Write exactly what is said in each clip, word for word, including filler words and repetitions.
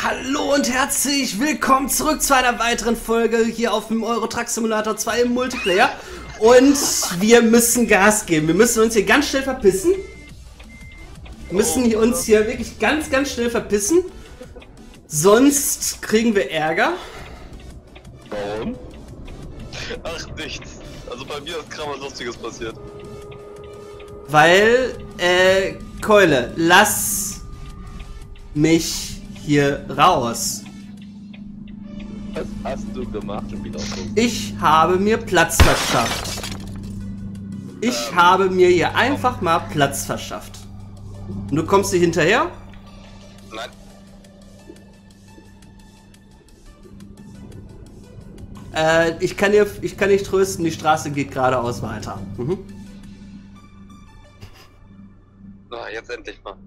Hallo und herzlich willkommen zurück zu einer weiteren Folge hier auf dem Euro Truck Simulator zwei im Multiplayer. Und wir müssen Gas geben. Wir müssen uns hier ganz schnell verpissen. Wir müssen Oh, uns hier wirklich ganz, ganz schnell verpissen. Sonst kriegen wir Ärger. Warum? Ach, nichts. Also bei mir ist gerade was Lustiges passiert. Weil, äh, Keule, lass mich hier raus. Was hast du gemacht? Schon wieder so. Ich habe mir Platz verschafft. Ich Ähm, habe mir hier einfach mal Platz verschafft. Und du kommst hier hinterher? Nein. Äh, ich kann dir, ich kann dich trösten, die Straße geht geradeaus weiter. Mhm. Na, jetzt endlich mal.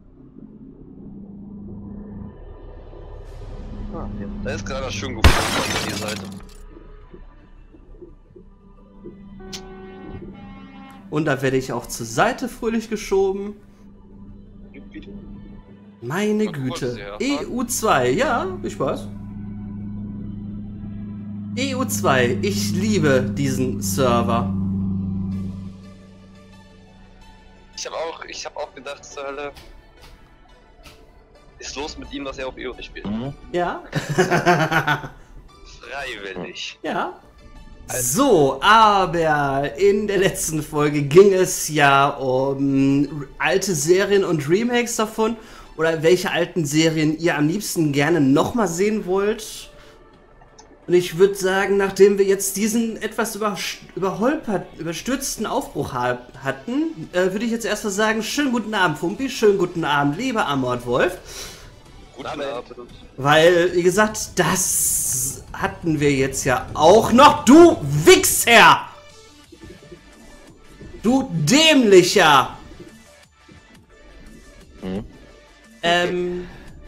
Ah, ja. Da ist gerade schön geflogen an die Seite. Und da werde ich auch zur Seite fröhlich geschoben. Meine Na, du wolltest Güte. ja E erfahren. U zwei, ja, ich weiß. E U zwei, ich liebe diesen Server. Ich habe auch, ich habe auch gedacht, zur Hölle ist los mit ihm, dass er auf E O nicht spielt. Ja. Freiwillig. Ja. So, aber in der letzten Folge ging es ja um alte Serien und Remakes davon. Oder welche alten Serien ihr am liebsten gerne nochmal sehen wollt. Und ich würde sagen, nachdem wir jetzt diesen etwas über, überholpert, überstürzten Aufbruch ha hatten, äh, würde ich jetzt erstmal sagen, schönen guten Abend, Fumpi, schönen guten Abend, lieber Amort Wolf. Guten Abend. Weil, wie gesagt, das hatten wir jetzt ja auch noch. Du Wichser! Du Dämlicher! Hm? Ähm.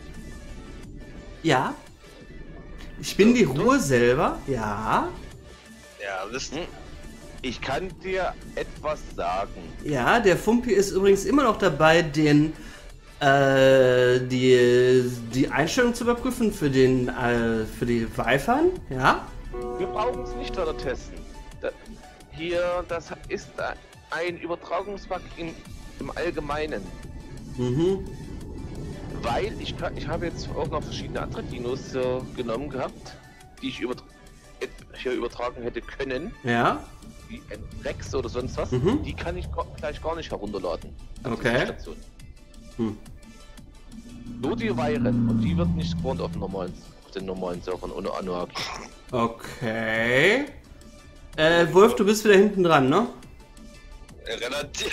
Ja. Ich bin die Ruhe selber. Ja. Ja, wisst ihr. Ich kann dir etwas sagen. Ja, der Fumpi ist übrigens immer noch dabei, den. Äh, die, die Einstellung zu überprüfen für den, äh, für die Wi-Fi, ja? Wir brauchen es nicht weiter testen. Da, hier, das ist ein Übertragungsbug im, im Allgemeinen. Mhm. Weil ich, kann, ich habe jetzt auch noch verschiedene andere Dinos äh, genommen gehabt, die ich über, hier übertragen hätte können. Ja. Wie ein Rex oder sonst was. Mhm. Die kann ich gar- gleich gar nicht herunterladen. auf Okay. diese Station. Hm. Nur die Viren. Und die wird nicht gewohnt auf, normalen, auf den normalen Servern ohne Anuaki. Okay. Äh, Wolf, du bist wieder hinten dran, ne? Relativ.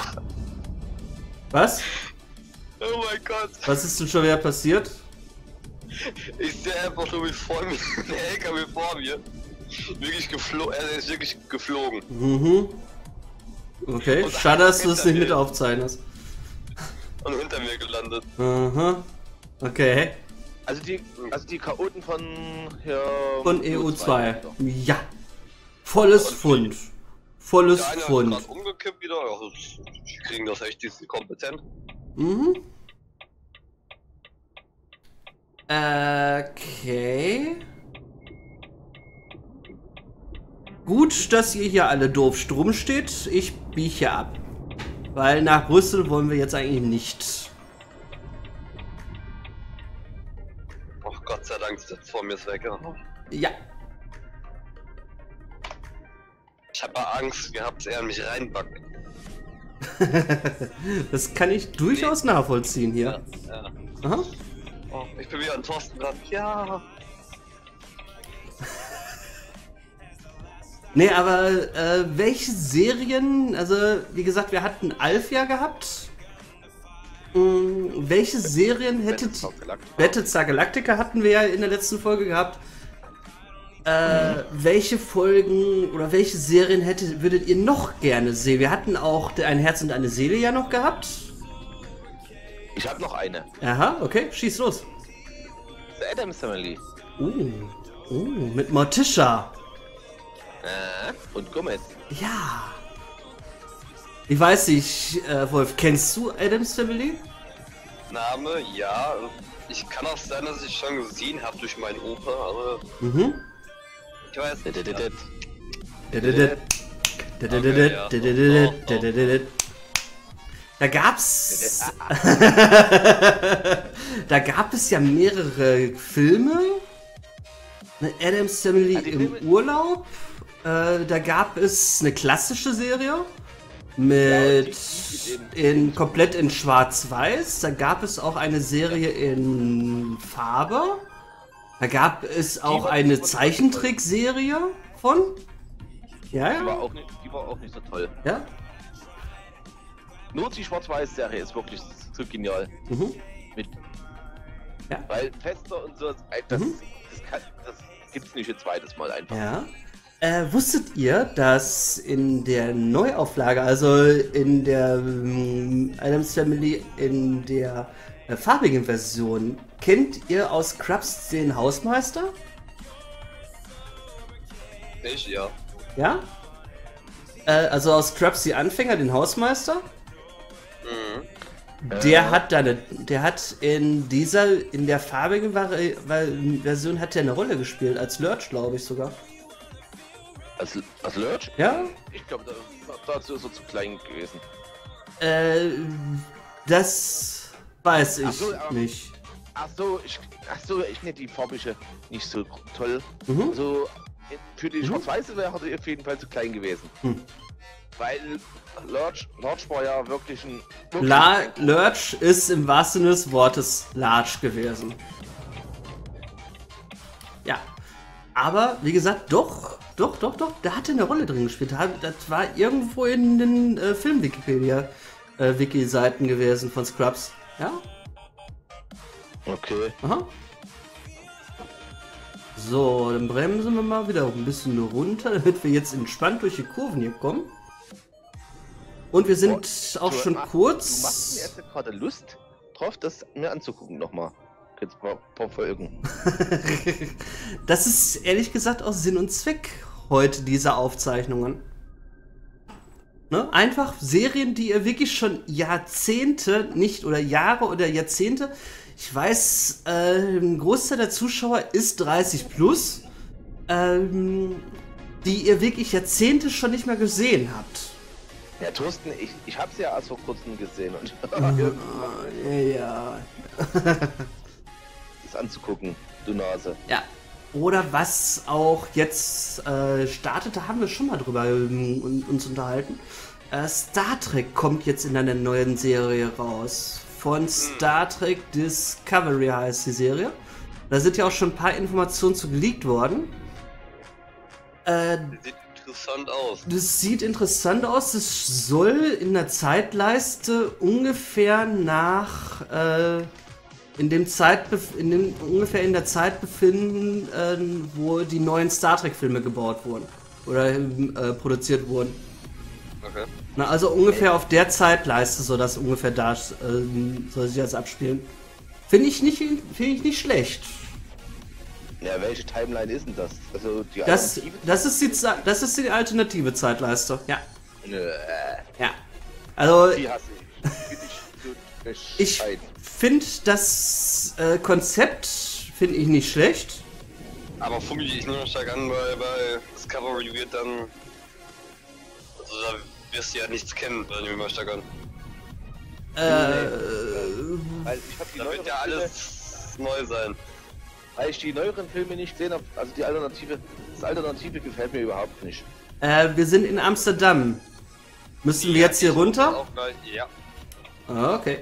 Was? Oh mein Gott. Was ist denn schon wieder passiert? Ich sehe einfach nur wie vor mir, der L K W vor mir. Wirklich geflogen, er ist wirklich geflogen. Mhm. Okay, Und schade, dass du hinter das nicht mir. mit aufzeigen hast. Und hinter mir gelandet. Aha. Okay. Also die, also die Chaoten von hier Von E U zwei. Ja. Volles Pfund. Volles Der eine hat Pfund. gerade umgekippt wieder. Also, die kriegen das echt die sind kompetent. Mhm. Okay. Gut, dass ihr hier alle doof Strom steht. Ich biege hier ab. Weil nach Brüssel wollen wir jetzt eigentlich nicht. Ach Gott sei Dank, das vor mir ist weg. Ja. Ja. Ich habe Angst gehabt, er an mich reinbackt. Das kann ich durchaus nachvollziehen hier. Ja. Aha. Oh, ich bin wieder an Thorsten dran. Ja. Nee, aber äh, welche Serien, also wie gesagt, wir hatten Alf ja gehabt. Hm, welche Serien hättet Battlestar Galactica. Battlestar Galactica hatten wir ja in der letzten Folge gehabt. Äh, welche Folgen oder welche Serien hättet, würdet ihr noch gerne sehen? Wir hatten auch Ein Herz und eine Seele ja noch gehabt. Ich habe noch eine. Aha, okay, schieß los. The Addams Family. Uh, uh mit Morticia. Äh, und Gomez. Ja. Ich weiß nicht, äh, Wolf, kennst du Addams Family? Name, ja. ich kann auch sein, dass ich schon gesehen habe durch meinen Opa, aber Mhm. ich weiß nicht. Didididid. Didididid. Didididid. ja. Didididid. Doch, doch. Didididid. Da gab's. Da gab es ja mehrere Filme. Eine Addams Family Ah, die im Filme- Urlaub. Äh, da gab es eine klassische Serie Ja, mit die- die- in komplett in Schwarz-Weiß. Da gab es auch eine Serie in Farbe. Da gab es auch war- eine die war- Zeichentrickserie von. Ja, Die war ja. auch nicht, die war auch nicht so toll. Ja. Nur die Schwarz-Weiß-Serie ist wirklich so genial. Mhm. Mit. Ja. Weil Fester und so, das, Mhm. das, kann, das gibt's nicht ein zweites Mal einfach. Ja. Äh, wusstet ihr, dass in der Neuauflage, also in der ähm, Addams Family, in der äh, farbigen Version, kennt ihr aus Scrubs den Hausmeister? Ich, ja. Ja? Äh, also aus Scrubs die Anfänger, den Hausmeister? Mhm. Der Äh. hat da eine, der hat in dieser, in der farbigen Vari Vari Version hat er eine Rolle gespielt, als Lurch, glaube ich sogar. Als, als Lurch? Ja? Ich glaube, da, dazu ist er zu klein gewesen. Äh, das weiß ich Ach so, aber- nicht. Ach so, ich, ach so, ich finde die farbige nicht so toll. Mhm. Also für die Mhm. Schwarz-Weiße wäre er auf jeden Fall zu klein gewesen. Hm. Weil Lurch, Lurch war ja wirklich ein. Wirklich La ein- Lurch ist im wahrsten Sinne des Wortes large gewesen. Ja. Aber, wie gesagt, doch, doch, doch, doch, der hatte eine Rolle drin gespielt. Das war irgendwo in den äh, Film-Wikipedia-Wiki-Seiten gewesen von Scrubs. Ja? Okay. Aha. So, dann bremsen wir mal wieder ein bisschen runter, damit wir jetzt entspannt durch die Kurven hier kommen. Und wir sind Oh, auch du schon machst- kurz. Du machst mir jetzt gerade Lust drauf, das mir anzugucken nochmal. Jetzt ein paar, paar Folgen. Das ist ehrlich gesagt auch Sinn und Zweck heute dieser Aufzeichnungen. Ne? Einfach Serien, die ihr wirklich schon Jahrzehnte, nicht oder Jahre oder Jahrzehnte, ich weiß, äh, ein Großteil der Zuschauer ist dreißig plus, ähm, die ihr wirklich Jahrzehnte schon nicht mehr gesehen habt. Ja, Thorsten, ich, ich hab's ja erst vor kurzem gesehen und Ja. das anzugucken, du Nase. Ja. Oder was auch jetzt äh, startet, da haben wir schon mal drüber ähm, uns unterhalten. Äh, Star Trek kommt jetzt in einer neuen Serie raus. Von Star Trek Discovery heißt die Serie. Da sind ja auch schon ein paar Informationen zu geleakt worden. Äh, Sieht interessant aus. das sieht interessant aus. Das soll in der Zeitleiste ungefähr nach äh, in dem Zeit in dem ungefähr in der Zeit befinden, äh, wo die neuen Star Trek Filme gebaut wurden oder äh, produziert wurden. Okay. Na, also ungefähr auf der Zeitleiste soll das ungefähr da äh, soll sich das abspielen. Finde ich nicht finde ich nicht schlecht. Ja, welche Timeline ist denn das? Also die Das, Alternative? das ist die Ze- das ist die alternative Zeitleiste. Ja. Nö, Ja. Also die hasse ich. Find ich so ich bescheid. finde das äh, Konzept finde ich nicht schlecht. Aber Fumi, ich nehme stark an, weil bei Discovery wird dann. Also da wirst du ja nichts kennen, da nehme ich mal stark an. Äh, Weil ich hab die Da neueren wird ja Filme, alles neu sein. weil ich die neueren Filme nicht gesehen habe, also die Alternative, das Alternative gefällt mir überhaupt nicht. äh, wir sind in Amsterdam. Müssen wir jetzt hier ich runter? Auch gleich, ja. Ah, okay.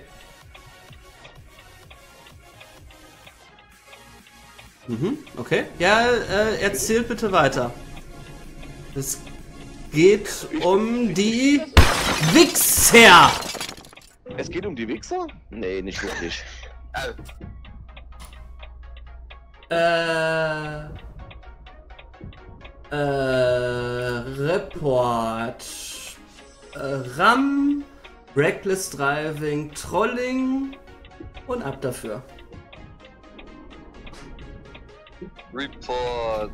Mhm, okay. Ja, äh, erzählt bitte weiter. Es geht um die Wichser. Es geht um die Wichser? Nee, nicht wirklich. Äh, Äh, äh, Report. Äh, RAM, Reckless Driving, Trolling und ab dafür. Report.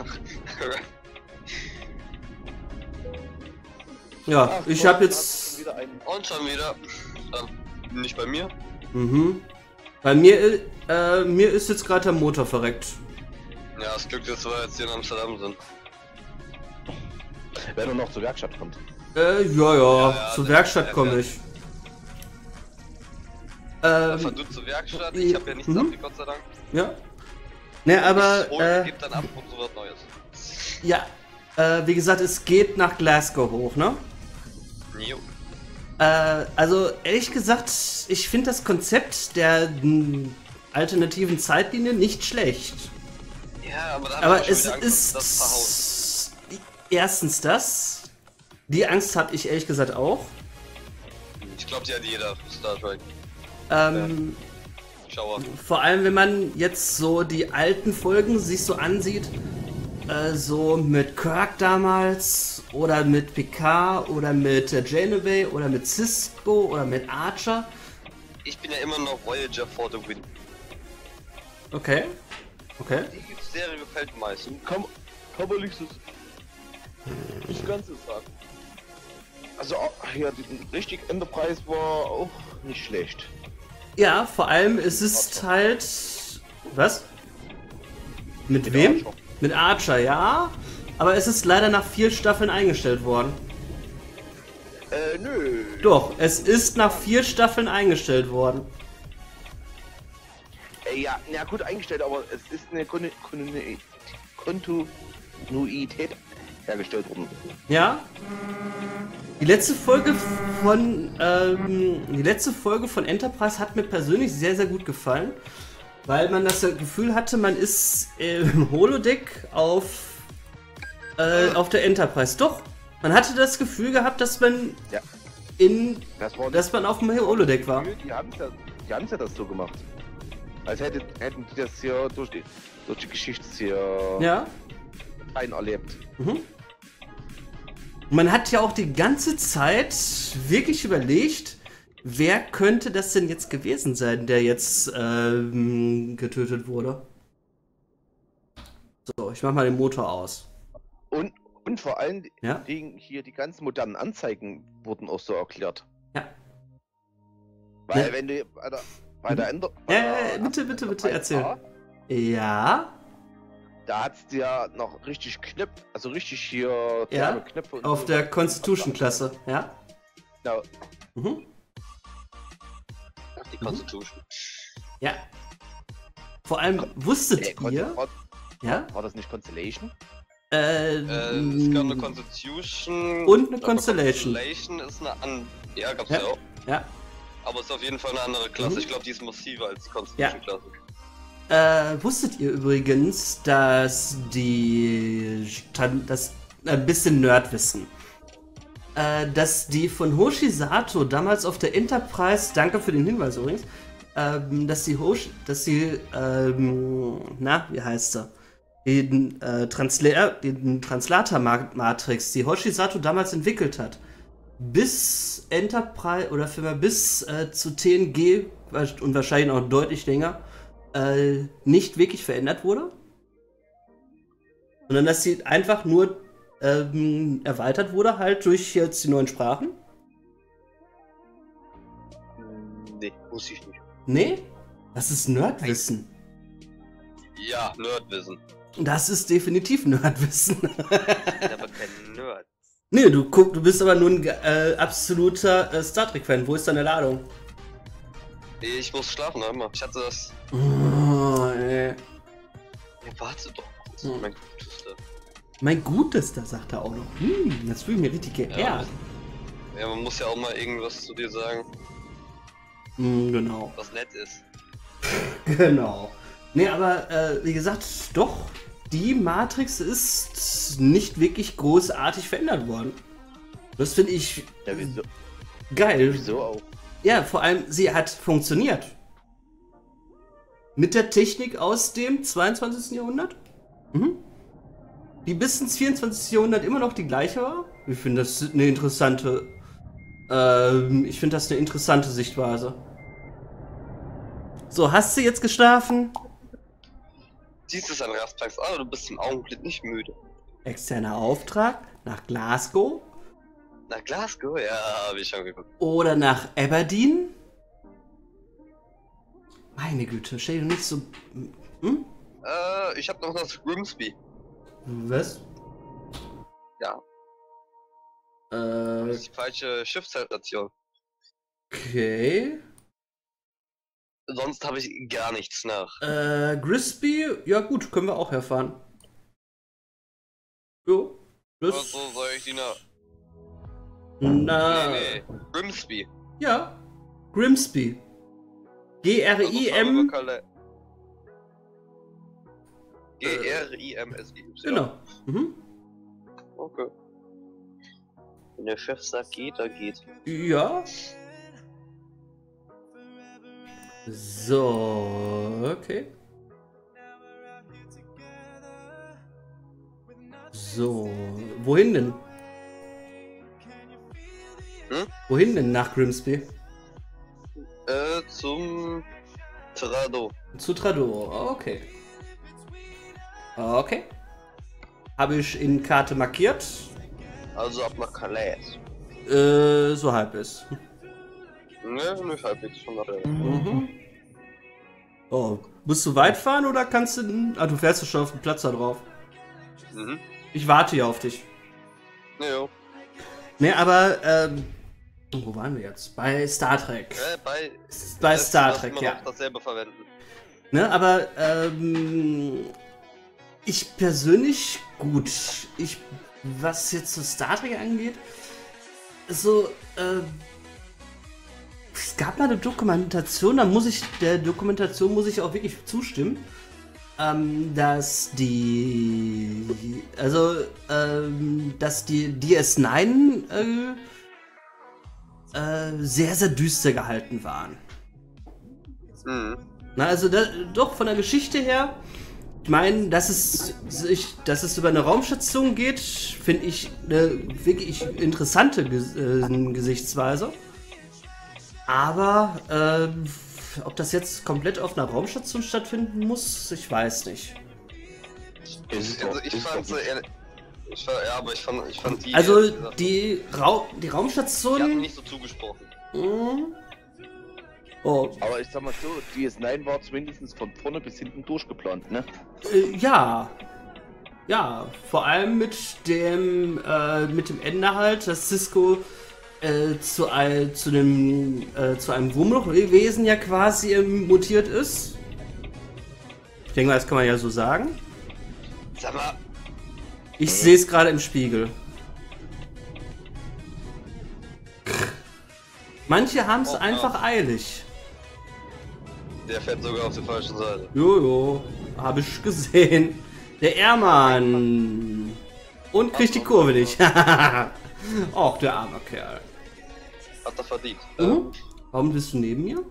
Ja, Ach, ich Thorsten habe hat jetzt. wieder einen. Und schon wieder. Ähm, nicht bei mir. Mhm. Bei mir, äh, mir ist jetzt gerade der Motor verreckt. Ja, das Glück, dass wir jetzt hier in Amsterdam sind. Wenn er noch zur Werkstatt kommt. Äh, ja, ja, ja, zur das- Werkstatt ja, komme ja. ich. Dann Ähm, fahr du zur Werkstatt, ich habe ja nichts mhm. ab, Gott sei Dank. ja. Ne, aber, Ich hol, äh, geb dann ab und so was Neues. ja, äh, wie gesagt, es geht nach Glasgow hoch, ne? Jo. Äh, also ehrlich gesagt, ich finde das Konzept der m, alternativen Zeitlinie nicht schlecht. Ja, aber da haben Aber wir schon es wieder Angst, dass das verhaut. ist erstens das. Die Angst habe ich ehrlich gesagt auch. Ich glaube, die hat jeder Star Trek. Ähm, Schauer. Vor allem, wenn man jetzt so die alten Folgen sich so ansieht, äh, so mit Kirk damals oder mit Picard oder mit äh, Janeway oder mit Cisco oder mit Archer. Ich bin ja immer noch Voyager for the win. Okay. Okay. Die Serie gefällt mir meist. Komm, kann man nicht so. Das Ganze sagen. Also, ja, die richtig Enterprise war auch nicht schlecht. Ja, vor allem es ist Archer. halt... Was? Mit, Mit wem? Archer. Mit Archer, ja. Aber es ist leider nach vier Staffeln eingestellt worden. Äh, nö. Doch, es ist nach vier Staffeln eingestellt worden. Äh, ja, na gut eingestellt, aber es ist eine Kon Kon Kontinuität hergestellt worden. Ja. Die letzte Folge von ähm, die letzte Folge von Enterprise hat mir persönlich sehr, sehr gut gefallen, weil man das Gefühl hatte, man ist im Holodeck auf äh, auf der Enterprise. Doch, man hatte das Gefühl gehabt, dass man Ja. in Das war dass man auf dem Holodeck war. Die haben ja, die haben's ja das so gemacht. Als hätte, hätten die das hier durch die, durch die Geschichte hier Ja. rein erlebt. Mhm. Man hat ja auch die ganze Zeit wirklich überlegt, wer könnte das denn jetzt gewesen sein, der jetzt ähm, getötet wurde. So, ich mach mal den Motor aus. Und, und vor allen Ja? Dingen hier die ganzen modernen Anzeigen wurden auch so erklärt. Ja. Weil Ja. wenn du bei der, bei der Ender... Ja, ja, ja, bitte, bitte, bitte, erzähl. Ja, Da hat's ja noch richtig Knöpfe, also richtig hier Ja, Knöpfe und auf so. der Constitution-Klasse, ja? Genau. Mhm. Ach, die Constitution. Ja. Vor allem wusstet Äh, Kon- ihr, war, ja? war das nicht Constellation? Äh, Äh, es gab eine Constitution. Und eine aber Constellation. Constellation ist eine an. Ja, gab's Ja. ja, auch. ja. Aber ist auf jeden Fall eine andere Klasse. Mhm. Ich glaube, die ist massiver als die Constitution-Klasse. Äh, wusstet ihr übrigens, dass die Stand, das ein bisschen Nerdwissen, äh, dass die von Hoshi Sato damals auf der Enterprise, danke für den Hinweis übrigens, ähm, dass die Hoshi, dass die, ähm, na, wie heißt sie, den, äh, Transla den Translator-Matrix, die Hoshi Sato damals entwickelt hat, bis Enterprise oder Firma bis äh, zu T N G und wahrscheinlich noch deutlich länger äh, nicht wirklich verändert wurde, sondern dass sie einfach nur ähm, erweitert wurde halt durch jetzt die neuen Sprachen. Nee, wusste ich nicht. Nee, das ist Nerdwissen. Ja, Nerdwissen. Das ist definitiv Nerdwissen. Ich bin aber kein Nerd. Nee, du guck, du bist aber nur ein äh, absoluter äh, Star Trek-Fan. Wo ist deine Ladung? Ich muss schlafen, einmal. Ich hatte das. Oh, ey. Ja, warte doch kurz. Hm. Mein Gutester. Mein Gutester, sagt er auch noch. Hm, das fühle ich mir richtig geehrt. Ja, ja, man muss ja auch mal irgendwas zu dir sagen, Hm, genau. was nett ist. Genau. Nee, aber äh, wie gesagt, doch, die Matrix ist nicht wirklich großartig verändert worden. Das finde ich Ja, wieso, geil. wieso auch? Ja, vor allem, sie hat funktioniert. Mit der Technik aus dem zweiundzwanzigsten Jahrhundert. Mhm. Die bis ins vierundzwanzigste Jahrhundert immer noch die gleiche war. Ich finde das eine interessante, ähm, ich finde das eine interessante Sichtweise. So, hast du jetzt geschlafen? Siehst du es an Raspax an, du bist im Augenblick nicht müde. Externer Auftrag nach Glasgow Nach Glasgow? Ja, hab ich schon geguckt. oder nach Aberdeen? Meine Güte, stell dir nicht so. Hm? Äh, ich hab noch das Grimsby. Was? Ja, Äh, das ist die falsche Schiffsstation. okay. Sonst habe ich gar nichts nach. Äh, Grisby, ja gut, können wir auch herfahren. Jo. Das. Was so soll ich die nach? Na. Nee, nee. Grimsby. Ja. Grimsby. G R Also I fahren wir M. über Calais. G R I M S I. Genau. Mhm. Okay. Wenn der Chef sagt geht, dann geht. Ja. So, okay. So, wohin denn? Hm? Wohin denn nach Grimsby? Äh, zum Trado. Zu Trado, okay. Okay. Habe ich in Karte markiert. Also ab nach Calais. Äh, so halb ist. Ne, nicht halbwegs von der. Mhm. Oh, musst du weit fahren oder kannst du. Ah, du fährst ja schon auf den Platz da drauf. Mhm. Ich warte hier auf dich. Ne, jo. Ne, aber, ähm. Wo waren wir jetzt? Bei Star Trek. Äh, bei. Bei das- Star das Trek, immer ja. noch dasselbe verwenden. Ne, aber, ähm. Ich persönlich, gut. Ich. Was jetzt so Star Trek angeht, so, ähm. Es gab mal eine Dokumentation, da muss ich, der Dokumentation muss ich auch wirklich zustimmen, ähm, dass die, also, ähm, dass die D S neun äh, äh, sehr, sehr düster gehalten waren. Mhm. Na, also da, doch von der Geschichte her, ich meine, dass es sich, dass es über eine Raumstation geht, finde ich eine wirklich interessante Ges äh, Gesichtsweise. Aber ähm, ob das jetzt komplett auf einer Raumstation stattfinden muss, ich weiß nicht. Also ich fand so ehrlich. Ich war, ja, aber ich fand, ich fand die. Also ehrlich gesagt, die, Ra die die hat mir Raumstation. nicht so zugesprochen. Mh, oh, Aber ich sag mal so, D S neun war zumindest von vorne bis hinten durchgeplant, ne? äh, ja. Ja, vor allem mit dem, äh, mit dem Ende halt, dass Cisco äh, zu, ein, zu, einem, äh, zu einem Wurmlochwesen ja quasi ähm, mutiert ist. Ich denke mal, das kann man ja so sagen. Sag mal, Ich sehe es gerade im Spiegel. Manche haben es Oh, einfach ja. eilig. der fährt sogar auf der falschen Seite. Jojo, habe ich gesehen. Der Ehrmann. Und kriegt die Kurve nicht. Och, der arme Kerl. Hat er verdient. Mhm. Warum bist du neben mir?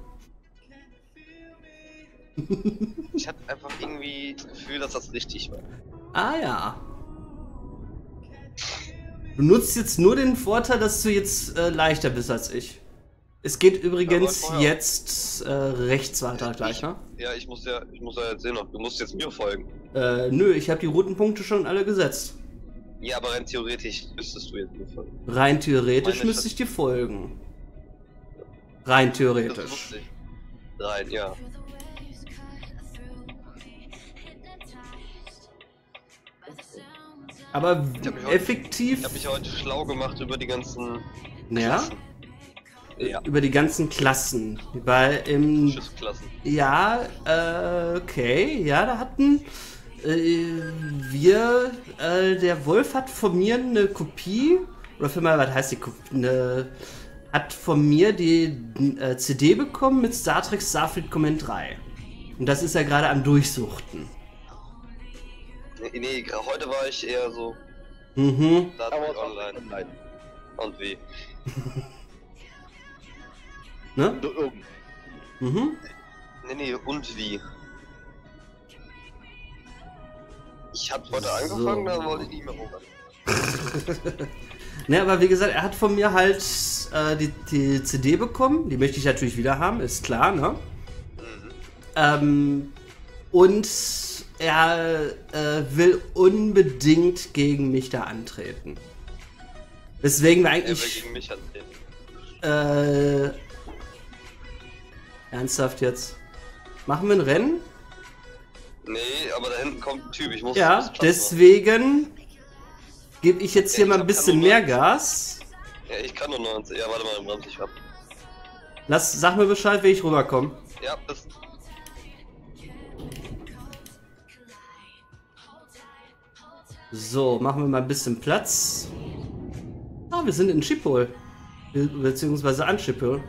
Ich hatte einfach irgendwie das Gefühl, dass das richtig war. Ah ja. Du nutzt jetzt nur den Vorteil, dass du jetzt äh, leichter bist als ich. Es geht übrigens Ja, vorher. jetzt äh, rechts weiter gleich, ne? Ja, ich muss ja, ich muss ja jetzt sehen noch. Du musst jetzt mir folgen. Äh, nö, ich habe die roten Punkte schon alle gesetzt. Ja, aber rein theoretisch müsstest du jetzt mir folgen. Rein theoretisch Meine müsste ich dir folgen. Rein Das theoretisch. wusste ich. Rein, ja. Aber Ich hab mich heute- effektiv, Ich habe mich heute schlau gemacht über die ganzen ja, Klassen. Ja, über die ganzen Klassen. Weil im, Schiffsklassen. ja, äh, okay, ja, da hatten äh, wir, äh, der Wolf hat von mir eine Kopie, oder für mal, was heißt die Kopie, eine, hat von mir die äh, C D bekommen mit Star Trek Starfleet Command drei. Und das ist er gerade am Durchsuchten. Nee, nee, heute war ich eher so Mhm. Star Aber Trek Online. online. Und wie? Ne? So irgend. Mhm. Nee, nee, und wie? Ich hab heute angefangen, dann wollte ich nicht mehr rum. Ne, aber wie gesagt, er hat von mir halt äh, die, die C D bekommen. Die möchte ich natürlich wieder haben, ist klar, ne? Mhm. Ähm, und er äh, will unbedingt gegen mich da antreten. Deswegen wir Er will eigentlich. gegen mich antreten. Äh, ernsthaft jetzt? Machen wir ein Rennen? Nee, aber da hinten kommt ein Typ. Ich muss Ja, ein bisschen Platz deswegen gebe ich jetzt hier Ja, mal ich ein hab bisschen keine mehr Nummer. Gas. machen. Ja, ich kann nur neunzig. Ja, warte mal, dann bremse ich ab. Lass, sag mir Bescheid, wie ich rüberkomme. Ja, bis. So, machen wir mal ein bisschen Platz. Ah, wir sind in Schiphol. Be beziehungsweise an Schiphol.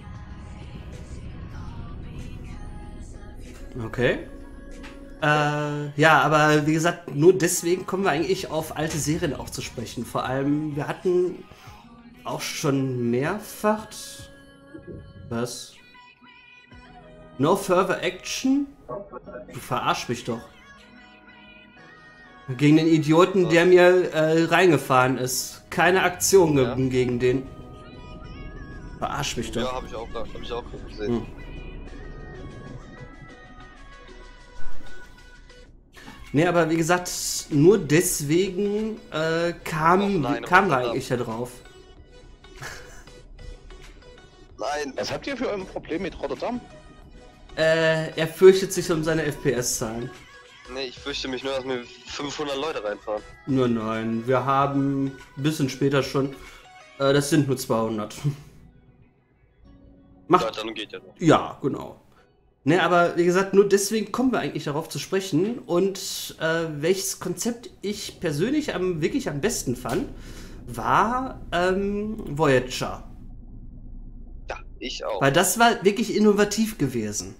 Okay. Äh, ja, aber wie gesagt, nur deswegen kommen wir eigentlich auf alte Serien auch zu sprechen. Vor allem, wir hatten auch schon mehrfach... Was? No Further Action? Du verarsch mich doch. Gegen den Idioten, der mir äh, reingefahren ist. Keine Aktion Ja. ge gegen den. Verarsch mich doch. Ja, hab ich auch, hab ich auch gesehen. Hm. Nee, aber wie gesagt, nur deswegen äh, kam, Och nein, kam wir Rotterdam. eigentlich da drauf. Nein, Was habt ihr für ein Problem mit Rotterdam? Äh, er fürchtet sich um seine F P S-Zahlen. nee, ich fürchte mich nur, dass mir fünfhundert Leute reinfahren. Nur nein, wir haben ein bisschen später schon, äh, das sind nur zweihundert. Ja, Macht, dann geht ja noch. ja, genau. Ne, aber wie gesagt, nur deswegen kommen wir eigentlich darauf zu sprechen. Und äh, welches Konzept ich persönlich am, wirklich am besten fand, war ähm, Voyager. Ja, ich auch. Weil das war wirklich innovativ gewesen.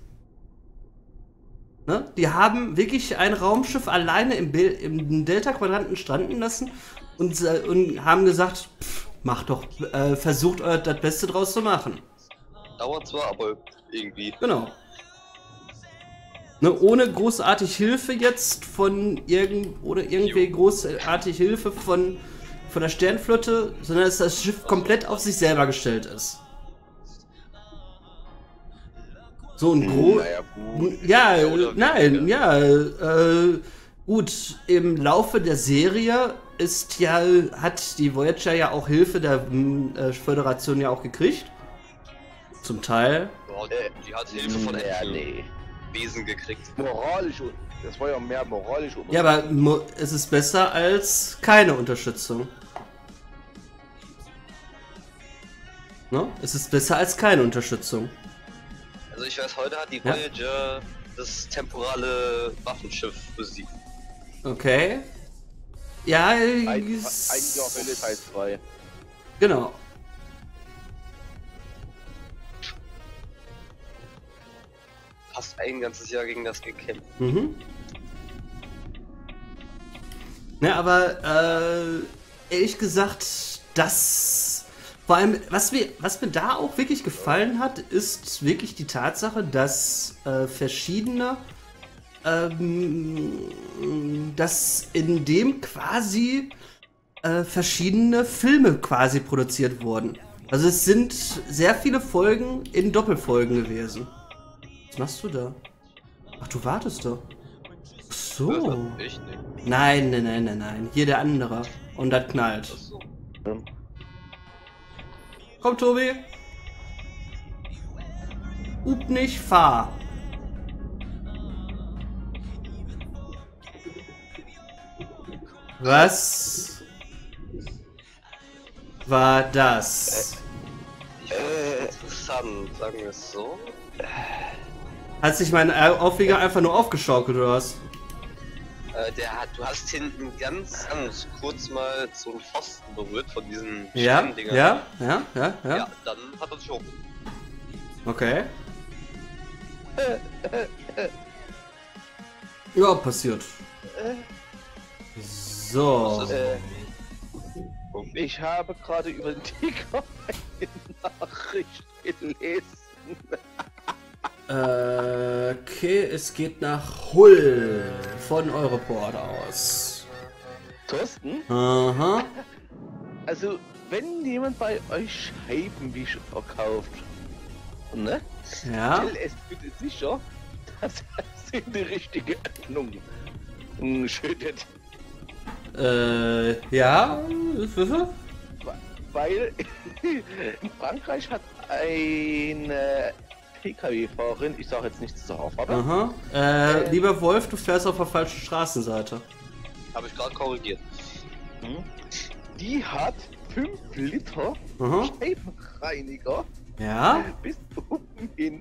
Ne? Die haben wirklich ein Raumschiff alleine im, Bil- im Delta-Quadranten stranden lassen und, äh, und haben gesagt, pff, macht doch, äh, versucht euer das Beste draus zu machen. Dauert zwar, aber irgendwie. Genau. Ne, ohne großartig Hilfe jetzt von irgend oder irgendwie großartig Hilfe von, von der Sternflotte, sondern dass das Schiff komplett auf sich selber gestellt ist. So ein groß. Naja, gut. Ja, Ja, oder äh, nein, weniger. ja, äh, gut, im Laufe der Serie ist ja, hat die Voyager ja auch Hilfe der hm, äh, Föderation ja auch gekriegt. Zum Teil. Boah, die hat Hilfe von Ja, etlichen nee. Wesen gekriegt. Moralisch, un- das war ja mehr moralisch. Ja, aber mo- es ist besser als keine Unterstützung. Ne? Es ist besser als keine Unterstützung. Also ich weiß, heute hat die Ja. Voyager das temporale Waffenschiff besiegt. Okay. Ja, Ein, äh, ein Jahr Hölle Teil zwei. genau. Fast ein ganzes Jahr gegen das gekämpft. Mhm. Ne, aber äh, ehrlich gesagt, das vor allem, was mir, was mir da auch wirklich gefallen hat, ist wirklich die Tatsache, dass äh, verschiedene, ähm, dass in dem quasi äh, verschiedene Filme quasi produziert wurden. Also es sind sehr viele Folgen in Doppelfolgen gewesen. Was machst du da? Ach, du wartest da. Ach so. Ich nicht. Nein, nein, nein, nein, nein. Hier der andere. Und das knallt. Achso. Komm, Tobi. Up nicht, fahr. Was war das? Ich fand es interessant, sagen wir es so. Hat sich mein Auflieger einfach nur aufgeschaukelt, oder was? Äh, der hat, du hast hinten ganz, ganz kurz mal so einen Pfosten berührt von diesen Ja, Steindingern. ja, ja, ja, ja. Ja, dann hat er sich hoch. Okay. Ja, passiert. So. Das ist- Äh, ich habe gerade über den Ticker eine Nachricht gelesen. Äh, okay, es geht nach Hull von Europort aus. Thorsten, Aha. also wenn jemand bei euch Scheibenwischer verkauft, ne? Ja. Stell es bitte sicher, dass es in die richtige Öffnung schüttet. Äh, ja. Weil in Frankreich hat eine P K W-Fahrerin, ich sage jetzt nichts zur Haarfarbe. Aha. Äh, äh, lieber Wolf, du fährst auf der falschen Straßenseite. Habe ich gerade korrigiert. Hm. Die hat fünf Liter Aha. Scheibenreiniger Ja? bis oben hin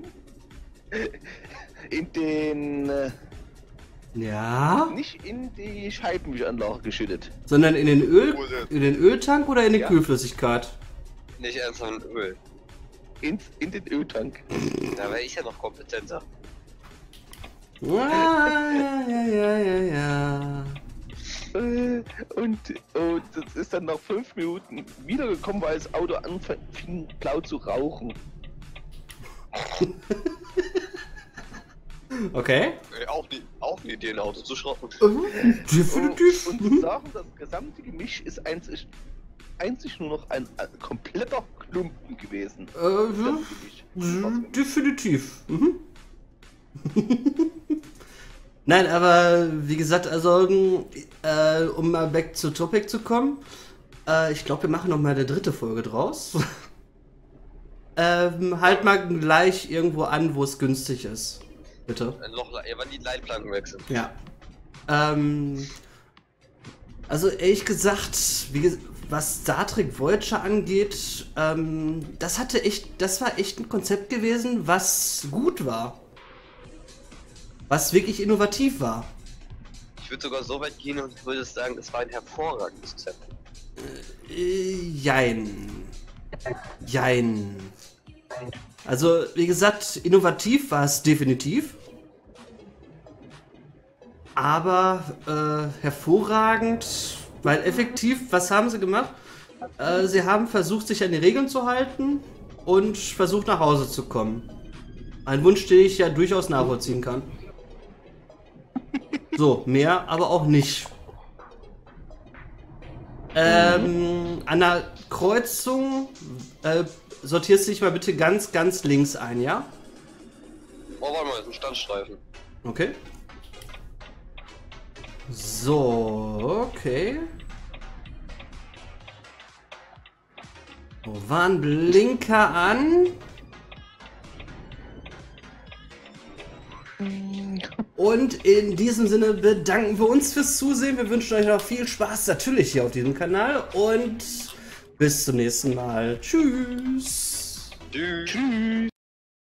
in den... Äh, Ja? nicht in die Scheibenwischanlage geschüttet. Sondern in den Öl, in den Öltank oder in die Ja. Kühlflüssigkeit? Nicht ernsthaft mit Öl. In, in den Öltank. Da wäre ich ja noch kompetenter. Ah, ja, ja, ja, ja, ja. Äh, Und, und das ist dann nach fünf Minuten wiedergekommen, weil das Auto anfing blau zu rauchen. Okay. Äh, Auch, die, auch eine Idee, ein Auto zu schrotten. Definitiv. Und, und zu sagen, das gesamte Gemisch ist einzig, einzig nur noch ein, ein kompletter Klumpen gewesen. Äh, ja. Das Gemisch. Mhm, definitiv. Mhm. Nein, aber wie gesagt, also äh, um mal back to topic zu kommen, äh, ich glaube, wir machen noch mal eine dritte Folge draus. ähm, halt mal gleich irgendwo an, wo es günstig ist. Bitte. Ein Loch, ja, wann die Leitplanken wechseln. Ja. Ähm, also ehrlich gesagt, wie ges was Star Trek Voyager angeht, ähm, das hatte echt, das war echt ein Konzept gewesen, was gut war. Was wirklich innovativ war. Ich würde sogar so weit gehen und würde sagen, es war ein hervorragendes Konzept. Äh, jein. Jein. Also, wie gesagt, innovativ war es definitiv. Aber äh, hervorragend, weil effektiv, was haben sie gemacht? Äh, sie haben versucht, sich an die Regeln zu halten und versucht, nach Hause zu kommen. Ein Wunsch, den ich ja durchaus nachvollziehen kann. So, mehr aber auch nicht. Ähm, an der Kreuzung äh, sortierst du dich mal bitte ganz, ganz links ein, ja? Oh, warte mal, das ist ein Standstreifen. Okay. So, okay. So, Warnblinker an. Und in diesem Sinne bedanken wir uns fürs Zusehen. Wir wünschen euch noch viel Spaß natürlich hier auf diesem Kanal und bis zum nächsten Mal. Tschüss. Tschüss.